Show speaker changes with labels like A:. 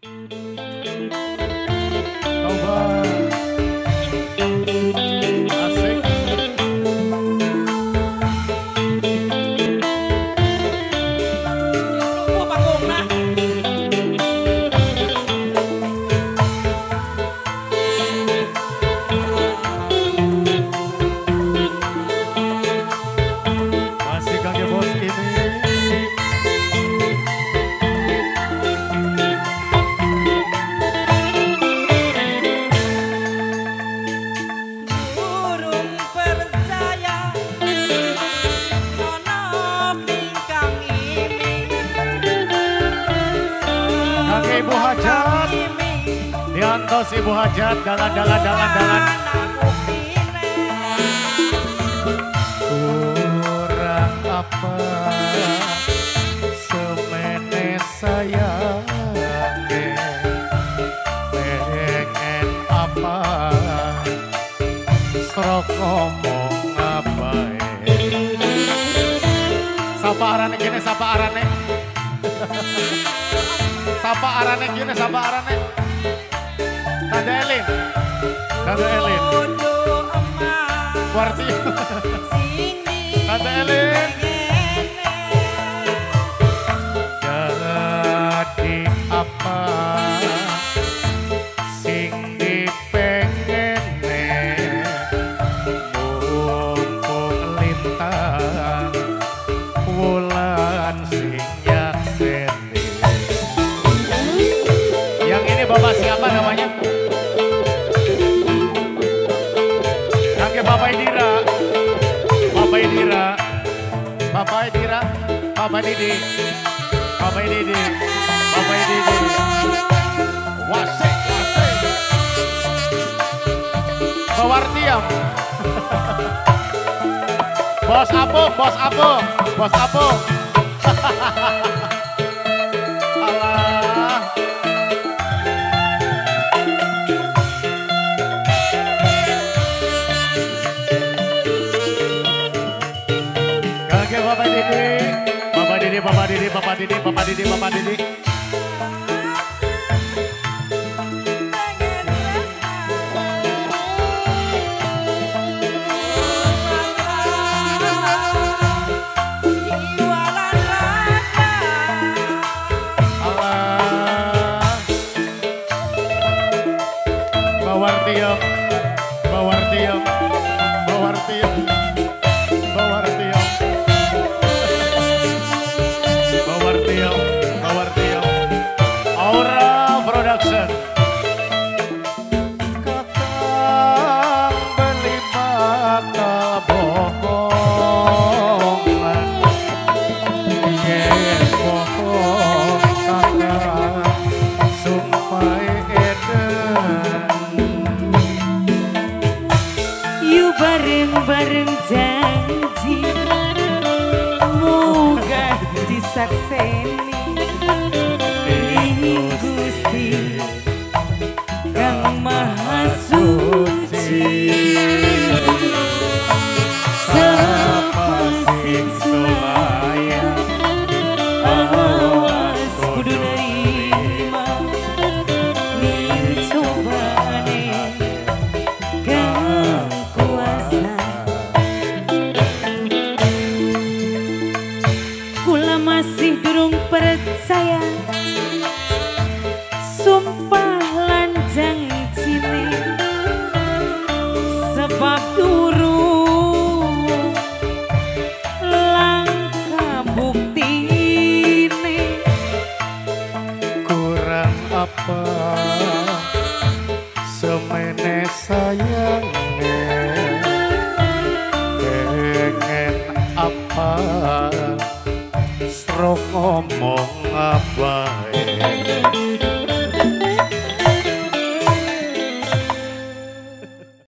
A: Coba asik.
B: Oh, panggungna.
A: Masih Kang ya bos ini.
B: Burung percaya ono bingkang ini.
A: Kang Ibu Hajat, diantos Ibu Hajat, dalan. Kurang apa semene sayang, pengen apa serok ngomong apa. Sapa arane gini, sapa arane. Sapa arane gini, sapa arane. Tanda Elin. Warti. Tanda Elin. Jadi apa sing dipengene, mumpung lintang wulan sing nyakseni. Yang ini bapak siapa namanya? Kakek Bapak Idira. Bapak Idira. Bapak Idira. Bapak Didi. Bapak Didi. Bapak Didi. Wasik. Bawartiam. Bos Apung. Alah. Kakek Bapak Didi. Alah. Bawartiam. Aura Production. Kakang beli bakal bohongan. Yen bohong kakang sumpah edan.
C: Yu bareng-bareng janji moga disakseni ning Gusti Kang Maha Suci. Sapa sing sulayang awas kudu nerima ning cobane Kang kuasa. Kula masih durung percaya sumpah lan janjine, sebab durung langka buktine.
A: Kurang apa semene sayangnya, pengen apa serok ngomong apa.